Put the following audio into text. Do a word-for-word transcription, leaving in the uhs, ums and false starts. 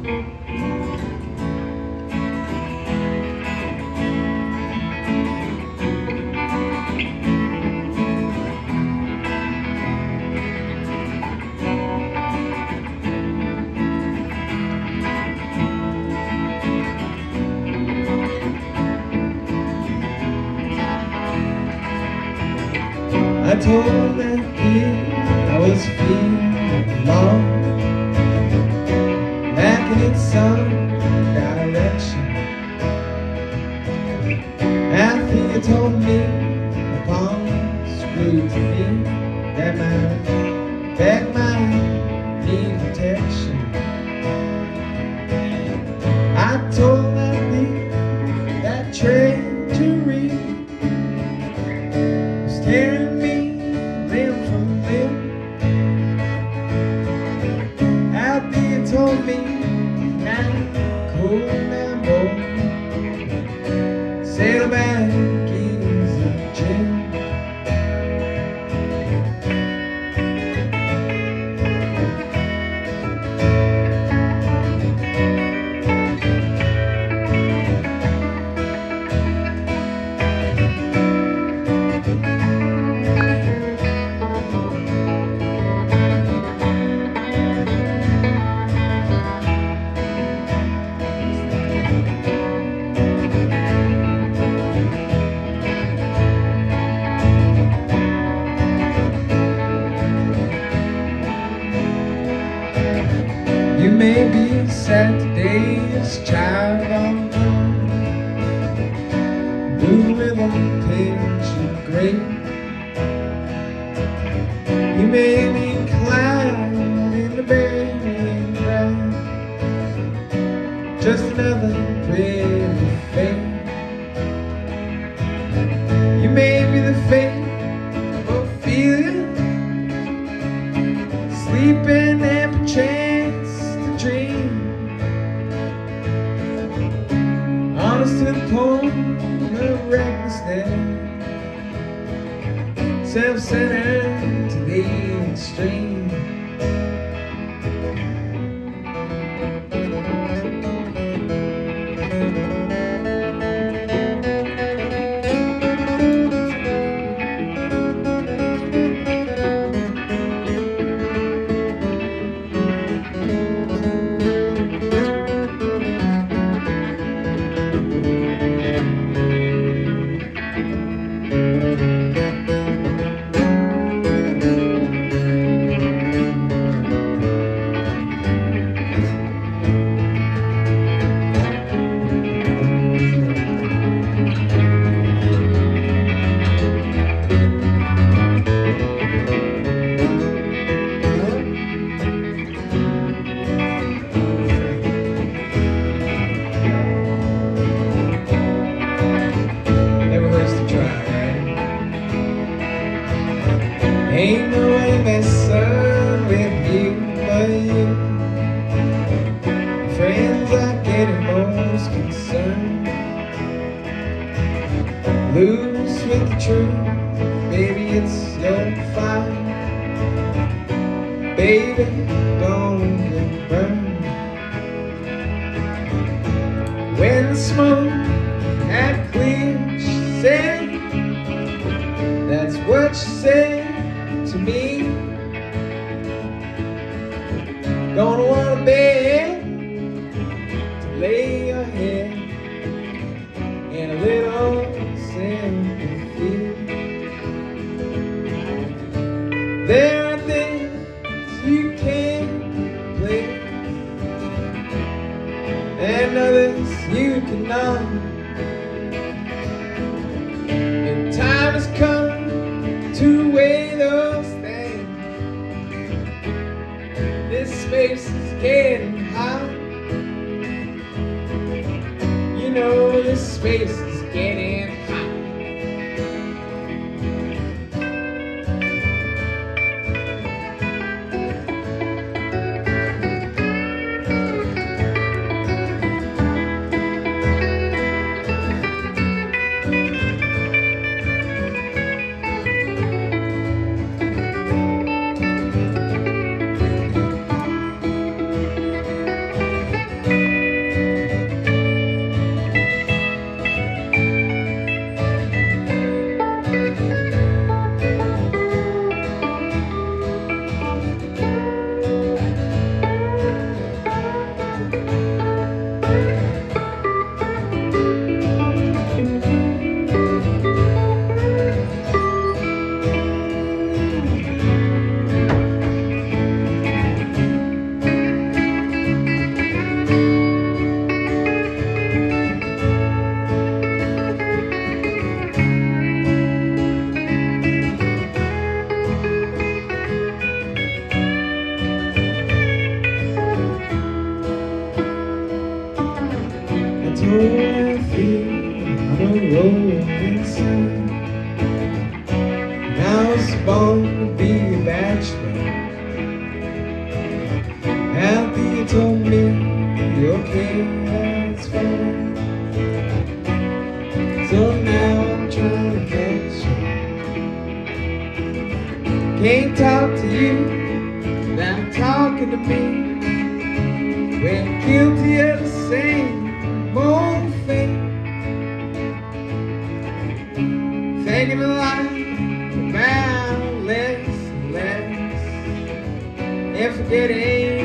I told that kid I was feeling alone, lacking in some direction. After you told me upon scrutiny that my back might need protection, I told that kid that treachery was tearing me limb from limb. After you told me now cool and bold, sail back easy, Jim. You may be sad today as a child on the blue rhythm page of grave. You may be inclined in the burying ground, just another pretty fate. You may be the fate of feeling, sleeping and perchance dream, honest to the point of recklessness, self-centered to the extreme. Ain't no way messing with you but you. Friends are getting most concerned. Loose with the truth, baby, it's your fight. Baby, don't get burned. When the smoke had cleared, she said, that's what she said to me. Don't want a bed to lay your head in a little sympathy. There are things you can't play and others you cannot. And time has come to weigh those things. This space is getting hot. You know this space is getting hot. So I feel I'm a rolling stone. And I was born to be a bachelor. After you told me you're okay, that's fine. So now I'm trying to catch you. Can't talk to you without talking to me. We're guilty of the same old thing. Thinking a lot about less and less, and forgetting